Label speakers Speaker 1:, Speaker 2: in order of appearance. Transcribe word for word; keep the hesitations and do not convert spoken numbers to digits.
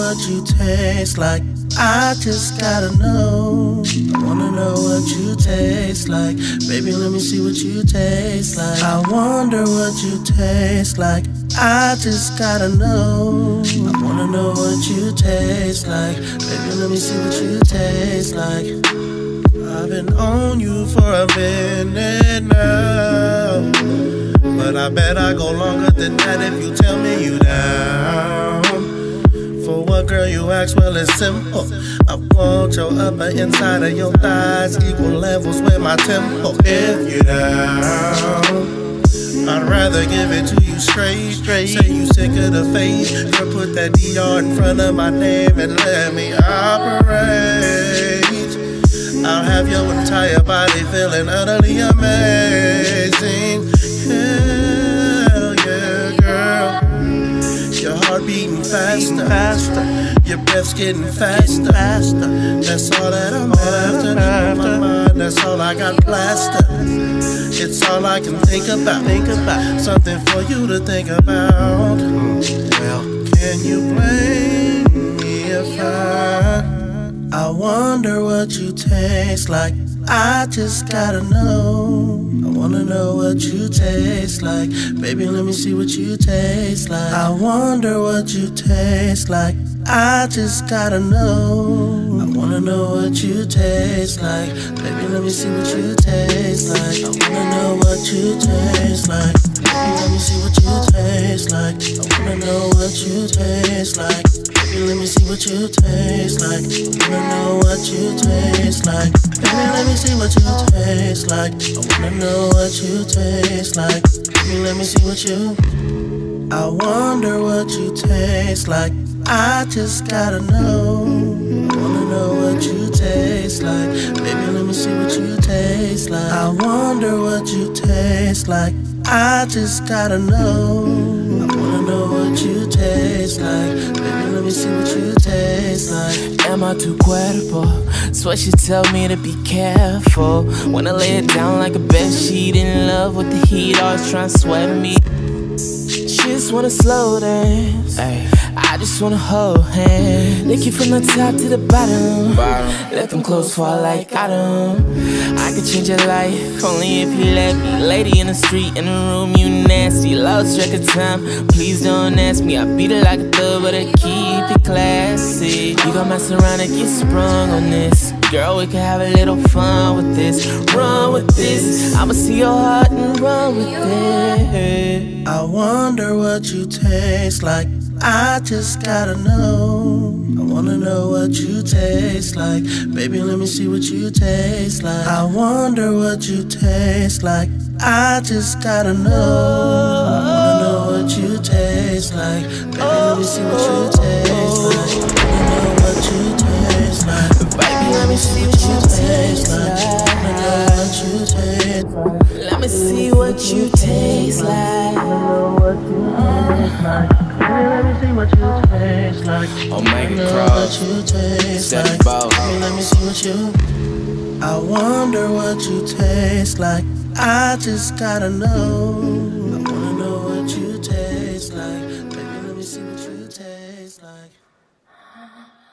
Speaker 1: what you taste like. I just gotta know. I wanna know what you taste like. Baby, let me see what you taste like. I wonder what you taste like. I just gotta know. I wanna know what you taste like. Baby, let me see what you taste like. I've been on you for a minute now, but I bet I go longer than that if you tell me you down. For what, girl, you ask? Well, it's simple. I want your upper inside of your thighs equal levels with my tempo. If you down, I'd rather give it to you straight. Straight. Say you sick of the fade. Girl, put that D R in front of my name and let me operate. I'll have your entire body feeling utterly amazing. Hell yeah, girl. Your heart beating faster, faster. Your breath's getting faster, faster. That's all that I'm after. My mind, that's all I got plastered. It's all I can think about. Think about something for you to think about. Well, can you blame me if I? I wonder what you taste like. I just gotta know. I wanna know what you taste like. Baby, let me see what you taste like. I wonder what you taste like. I just gotta know. I wanna know what you taste like. Baby, let me see what you taste like. I wanna know what you taste like. Baby, let me see what you taste like. I wanna know what you taste like. Baby, let me see what you taste like. I wanna know what you taste like. Baby, let me see what you taste like. I wanna know what you taste like. Baby, let me see what you. I wonder what you taste like. I just gotta know. I wanna know what you taste like. Baby, let me see what you taste like. I wonder what you taste like. I just gotta know. I wanna know what you taste like. Baby, let me see what you taste like.
Speaker 2: Am I too cuerpo? Sweat she tell me to be careful. When I lay it down like a bed sheet, in love with the heat, always trying to sweat me. She just wanna slow dance. Ay. I just wanna hold hands. Lick you from the top to the bottom, bottom. Let them clothes fall like autumn. I could change your life only if you let me. Lady in the street, in the room, you nasty. Lost track of time, please don't ask me. I beat it like a thug, but I keep it classy. You gon' mess around and get sprung on this. Girl, we can have a little fun with this. Run with this, I'ma see your heart and run with it.
Speaker 1: I wonder what you taste like. I just gotta know. I wanna know what you taste like. Baby, let me see what you taste like. I wonder what you taste like. I just gotta know. I wanna know what you taste like. Baby, let me see what you taste like. I wanna know what you taste like. Baby, let me see what you taste like. I wanna know what you taste like.
Speaker 2: Let me see what you taste like.
Speaker 1: I wanna know what you taste like. Let me see what you taste like.
Speaker 2: Omega
Speaker 1: Cross, what you taste
Speaker 2: Steady
Speaker 1: like.
Speaker 2: Bow.
Speaker 1: Let me see what you. I wonder what you taste like. I just gotta know. I wanna know what you taste like. Baby, let me see what you taste like.